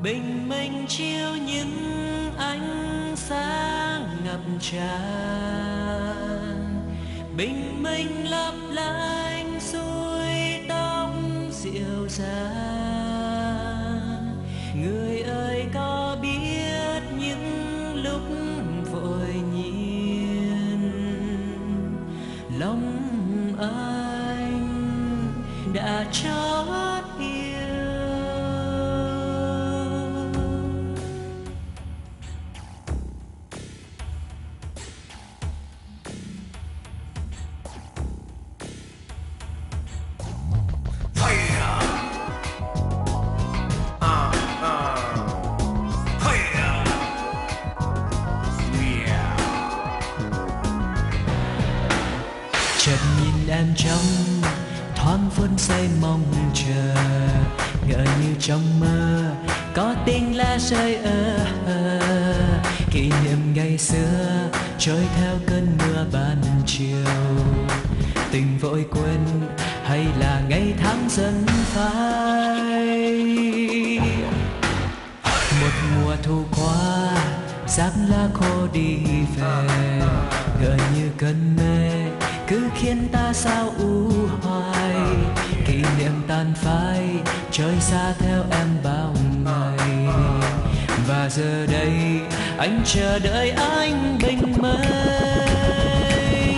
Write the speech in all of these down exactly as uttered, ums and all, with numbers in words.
bình minh chiếu những ánh sáng ngập tràn, bình minh lấp lánh xuôi tóc dịu dàng. Người ơi có biết những lúc vội nhiên lòng anh đã chót yêu. Chợt nhìn em trong thoáng phút giây mong chờ, ngỡ như trong mơ có tiếng lá rơi ơ ơ. Kỷ niệm ngày xưa trôi theo cơn mưa ban chiều, tình vội quên hay là ngày tháng dần phai. Một mùa thu qua rác lá khô đi về, ngỡ như cơn mê cứ khiến ta sao u hoài. Kỷ niệm tan phai trôi xa theo em bao ngày, và giờ đây anh chờ đợi anh bình minh.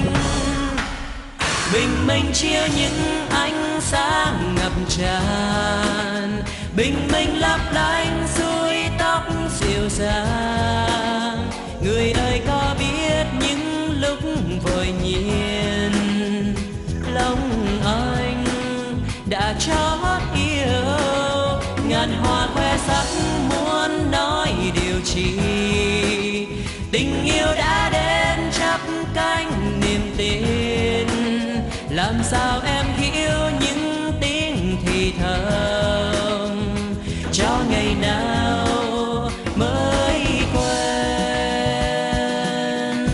Bình minh chia những ánh sáng ngập tràn, bình minh lấp lánh xuôi tóc dịu dàng. Người ơi có biết những lúc vội nhiên lòng anh đã chót yêu. Ngàn hoa khoe sắc muốn nói điều chi, tình yêu đã đến chắp cánh niềm tin. Làm sao em hiểu những tiếng thì thầm cho ngày nào mới quên.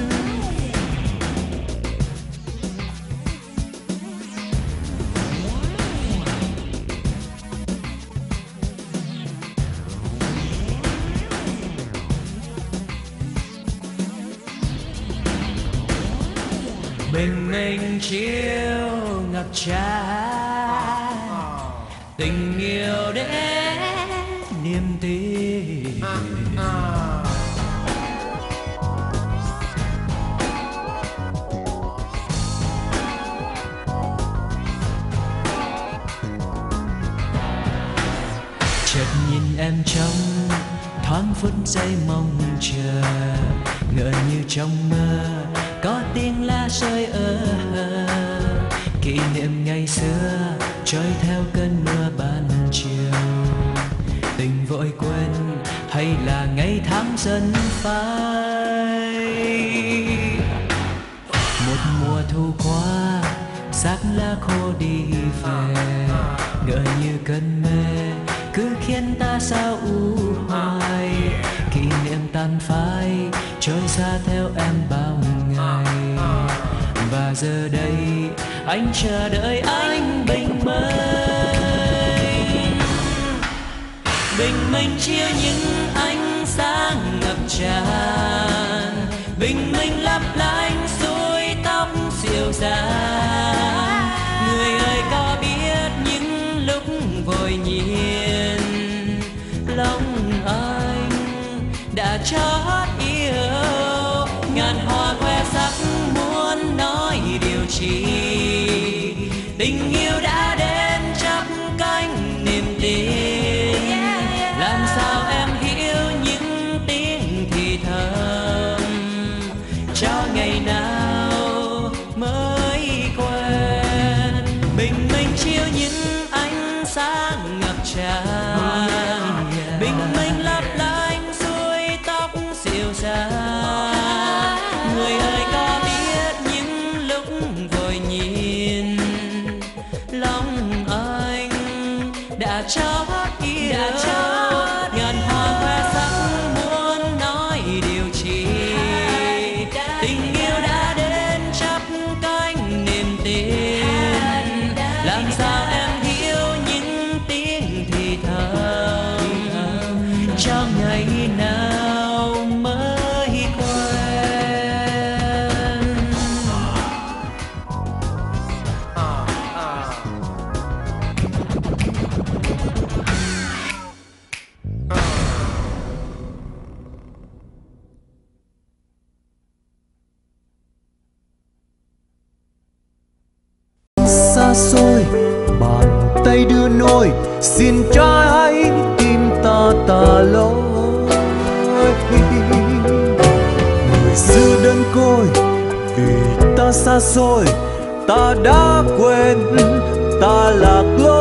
Bình minh chiếu ngập tràn, tình yêu đến niềm tin. Chợt nhìn em trong thoáng phút giây mong chờ, ngỡ như trong mơ có tiếng lá rơi ơ ơ. Kỷ niệm ngày xưa trôi theo cơn mưa ban chiều, tình vội quên hay là ngày tháng dần phai. Một mùa thu qua xác lá khô đi về, ngỡ như cơn mê cứ khiến ta sao u hoài. Kỷ niệm tan phai trôi xa theo em bao ngày, và giờ đây anh chờ đợi anh bình minh. Bình minh chia những ánh sáng ngập tràn, bình minh lấp lánh xuôi tóc dịu dàng. Người ơi có biết những lúc vội nhiên lòng anh đã chót yêu. Ngàn hoa khoe sắc muốn nói điều chi, tình yêu đã đến chắp cánh niềm tin. Làm sao em hiểu những tiếng thì thầm cho ngày nào mới quên. Bình minh chiếu những ánh sáng ngập tràn, bình minh lấp lánh xuôi tóc dịu dàng. Người ơi có biết những lúc vội nhìn lòng anh đã chót yêu. Ngàn hoa khoe sắc muốn nói điều chi, tình yêu đã đến xôi, bàn tay đưa nôi, xin trai hãy tìm ta tà lối. Người xưa đơn côi vì ta xa xôi, ta đã quên ta lạc lối.